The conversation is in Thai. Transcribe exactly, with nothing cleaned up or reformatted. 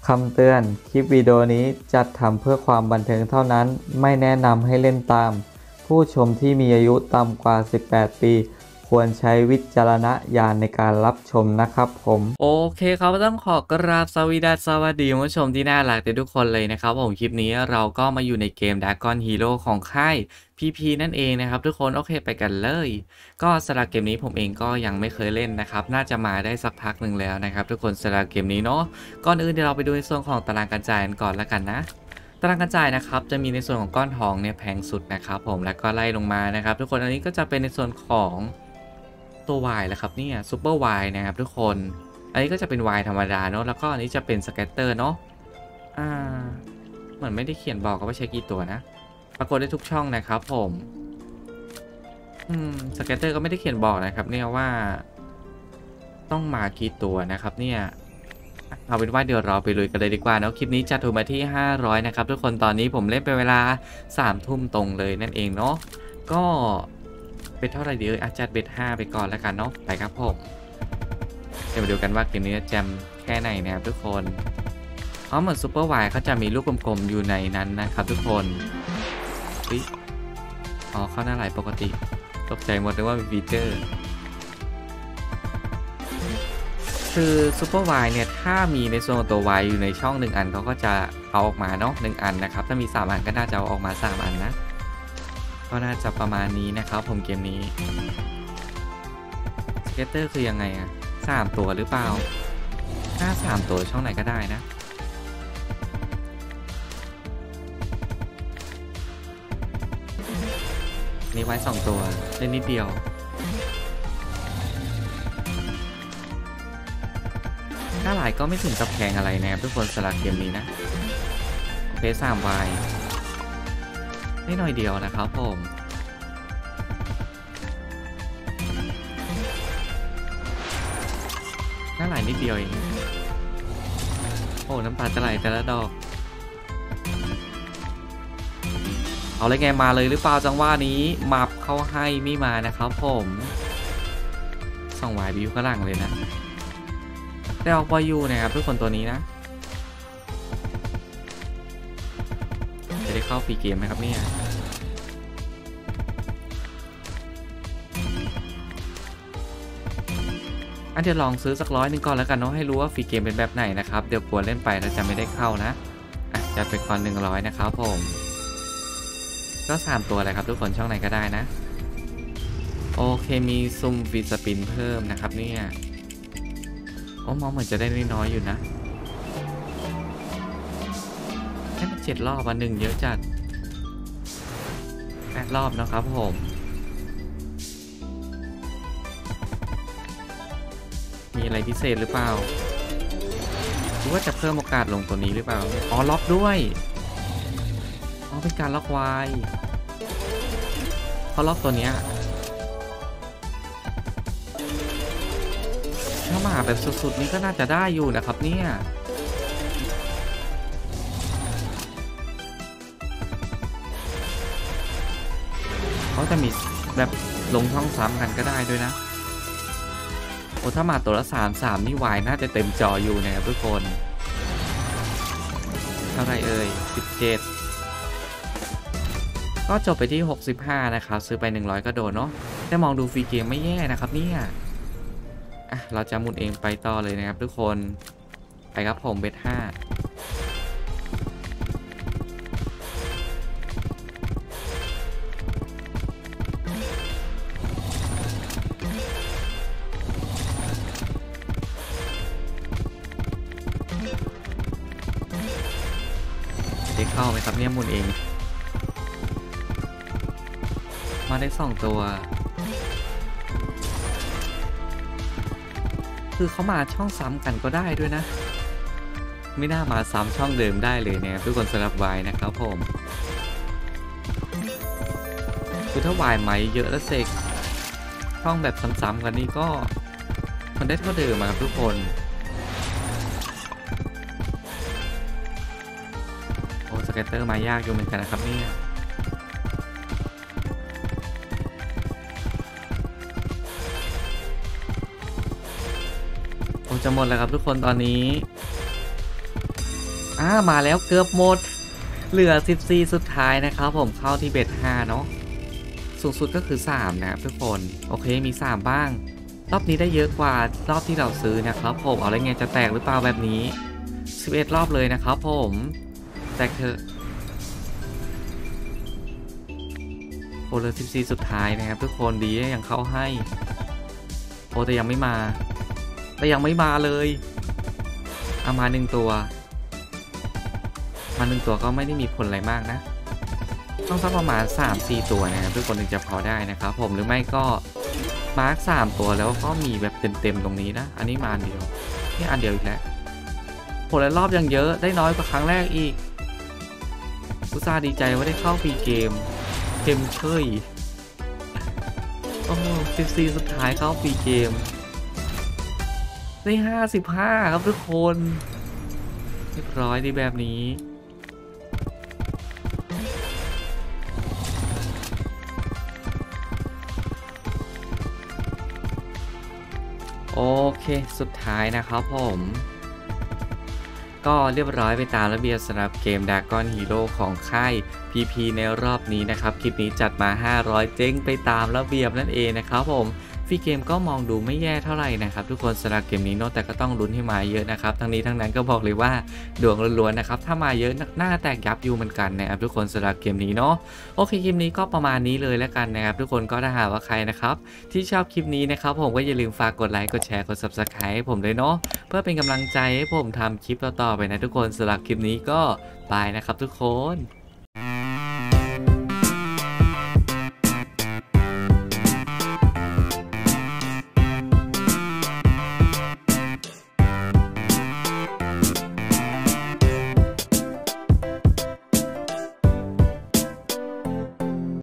คำเตือนคลิปวิดีโอนี้จัดทำเพื่อความบันเทิงเท่านั้นไม่แนะนำให้เล่นตามผู้ชมที่มีอายุต่ำกว่าสิบแปดปีควรใช้วิจารณญาณในการรับชมนะครับผมโอเคครับต้องขอกราบสวัสดีสวัสดีผู้ชมที่น่ารักทุกคนเลยนะครับผมคลิปนี้เราก็มาอยู่ในเกม Dragon Hero ของค่าย พี พี นั่นเองนะครับทุกคนโอเคไปกันเลยก็สำหรับเกมนี้ผมเองก็ยังไม่เคยเล่นนะครับน่าจะมาได้สักพักหนึ่งแล้วนะครับทุกคนสำหรับเกมนี้เนาะก่อนอื่นเดี๋ยวเราไปดูในส่วนของตารางการจ่ายกันก่อนแล้วกันนะตารางการจ่ายนะครับจะมีในส่วนของก้อนทองเนี่ยแพงสุดนะครับผมแล้วก็ไล่ลงมานะครับทุกคนอันนี้ก็จะเป็นในส่วนของตัว Y แล้วครับเนี่ยซูเปอร์ Y นะครับทุกคนอันนี้ก็จะเป็น Y ธรรมดาเนาะแล้วก็อันนี้จะเป็นสแกตเตอร์เนาะอ่าเหมือนไม่ได้เขียนบอกว่าใช้กี่ตัวนะปรากฏได้ทุกช่องนะครับผมอืมสแกตเตอร์ก็ไม่ได้เขียนบอกนะครับเนี่ยว่าต้องมากี่ตัวนะครับเนี่ยเอาเป็นว่าเดี๋ยวเราไปลุยกันเลยดีกว่าเนาะคลิปนี้จะถูกมาที่ห้าร้อยนะครับทุกคนตอนนี้ผมเล่นไปเวลาสามทุ่มตรงเลยนั่นเองเนาะก็เป็นเท่าไหร่ดีเอ่ยอาจจะเบ็ดห้าไปก่อนแล้วกันเนาะไปครับผมเดี๋ยวมาดูกันว่าเกมนี้จะแจมแค่ไหนนะครับทุกคนอ๋อเหมือนซูเปอร์ไวน์เขาจะมีลูกกลมๆอยู่ในนั้นนะครับทุกคนอ๋อเข้าหน้าไหลปกติตกใจหมดเลยว่ามีฟีเจอร์คือซูเปอร์ไวน์เนี่ยถ้ามีในส่วนตัวไวน์อยู่ในช่องหนึ่งอันเขาก็จะเอาออกมาเนาะหนึ่งอันนะครับถ้ามีสามอันก็น่าจะเอาออกมาสามอันนะก็น่าจะประมาณนี้นะครับผมเกมนี้สเก็ตเตอร์คือยังไงอะสามตัวหรือเปล่าถ้าสามตัวช่องไหนก็ได้นะนี่ไว้สองตัวเล่นนิดเดียวถ้าหลายก็ไม่ถึงกับแพงอะไรนะครับทุกคนสำหรับเกมนี้นะโอเคสามวายไม่น้อยเดียวนะครับผมน่าหลายนิดเดียวเองโอ้น้ำตาจะไหลแต่ละดอกเอาเลยไงมาเลยหรือเปล่าจังว่านี้มับเข้าให้ไม่มานะครับผมส่องวายบิวกระหลังเลยนะได้ออกวายูนะครับทุกคนตัวนี้นะจะได้เข้าฟรีเกมไหมครับเนี่ยอันเดี๋ยวลองซื้อสักร้อยหนึ่งก่อนแล้วกันเนาะให้รู้ว่าฟรีเกมเป็นแบบไหนนะครับเดี๋ยวกลัวเล่นไปแล้วจะไม่ได้เข้านะอ่ะจะเป็นก่อนหนึ่งร้อยนะครับผมก็สามตัวเลยครับทุกคนช่องไหนก็ได้นะโอเคมีซุ่มฟรีสปินเพิ่มนะครับเนี่ยโอ้มองเหมือนจะได้น้อยอยู่นะแค่เจ็ดรอบวันหนึ่งเยอะจัดแปดรอบนะครับผมมีอะไรพิเศษหรือเปล่าหรือว่าจะเพิ่มโอกาสลงตัวนี้หรือเปล่าอ๋อล็อกด้วยอ๋อเป็นการล็อกไว้เขาล็อกตัวเนี้ยถ้ามาแบบสุดๆนี้ก็น่าจะได้อยู่นะครับเนี่ยเขาจะมีแบบลงช่องซ้ำกันก็ได้ด้วยนะโอ้ถ้ามาตัวละสามสามนี่วายน่าจะเต็มจออยู่นะครับทุกคนเท่าไรเอ่ยสิบเจ็ดก็จบไปที่หกสิบห้านะครับซื้อไปหนึ่งร้อยก็โดนเนาะแต่มองดูฟรีเกมไม่แย่นะครับเนี่ยอ่ะเราจะหมุนเองไปต่อเลยนะครับทุกคนไปครับผมเบสห้าได้เข้าไหมครับเนี่ยหมุนเองมาได้สองตัวคือเขามาช่องซ้ำกันก็ได้ด้วยนะไม่น่ามาซ้ำช่องเดิมได้เลยเนี่ยทุกคนสำหรับวายนะครับผมคือถ้าวายไหมเยอะแล้วเสกช่องแบบซ้ำๆกันนี่ก็มันได้เท่าเดิมครับทุกคนโอ้สเก็ตเตอร์มายากอยู่เหมือนกันนะครับเนี่ยจะหมดแล้วครับทุกคนตอนนี้อ่ามาแล้วเกือบหมดเหลือสิบสี่สุดท้ายนะครับผมเข้าที่เบ็ดห้าเนาะสูงสุดก็คือสามนะครับทุกคนโอเคมีสามบ้างรอบนี้ได้เยอะกว่ารอบที่เราซื้อนะครับผมเอาแล้วไงจะแตกหรือเปล่าแบบนี้สิบเอ็ดรอบเลยนะครับผมแตกเถอะโอ้เหลือสิบสี่สุดท้ายนะครับทุกคนดียังเข้าให้โอ้แต่ยังไม่มาแต่ยังไม่มาเลยเอามาหนึ่งตัวมาหนึ่งตัวก็ไม่ได้มีผลอะไรมากนะต้องสักประมาณ สามสี่ ตัวนะครับทุกคนถึงจะพอได้นะครับผมหรือไม่ก็มาร์คสามตัวแล้วก็มีแบบเต็มๆตรงนี้นะอันนี้มาอันเดียวนี่อันเดียวอีกแล้วผลรอบยังเยอะได้น้อยกว่าครั้งแรกอีกอุตส่าห์ดีใจว่าได้เข้าฟรีเกมเกมเชยโอ้สิบสี่สุดท้ายเข้าฟรีเกมได้ห้าสิบห้าครับทุกคนเรียบร้อยดีแบบนี้โอเคสุดท้ายนะครับผมก็เรียบร้อยไปตามระเบียบสำหรับเกม Dragon Hero ของค่าย พี พี ในรอบนี้นะครับคลิปนี้จัดมาห้าร้อยเจ๊งไปตามระเบียบนั่นเองนะครับผมฟรีเกมก็มองดูไม่แย่เท่าไหร่นะครับทุกคนสำหรับเกมนี้เนาะแต่ก็ต้องลุ้นให้มาเยอะนะครับทั้งนี้ทั้งนั้นก็บอกเลยว่าดวงล้วนๆนะครับถ้ามาเยอะหน้าแตกยับอยู่เหมือนกันนะครับทุกคนสำหรับเกมนี้เนาะโอเคคลิปนี้ก็ประมาณนี้เลยแล้วกันนะครับทุกคนก็ถ้าหากว่าใครนะครับที่ชอบคลิปนี้นะครับผมก็อย่าลืมฝากกดไลค์กดแชร์กด ซับสไครบ์ ให้ผมด้วยเนาะเพื่อเป็นกำลังใจให้ผมทำคลิปต่อๆไปนะทุกคนสำหรับคลิปนี้ก็บายนะครับทุกคน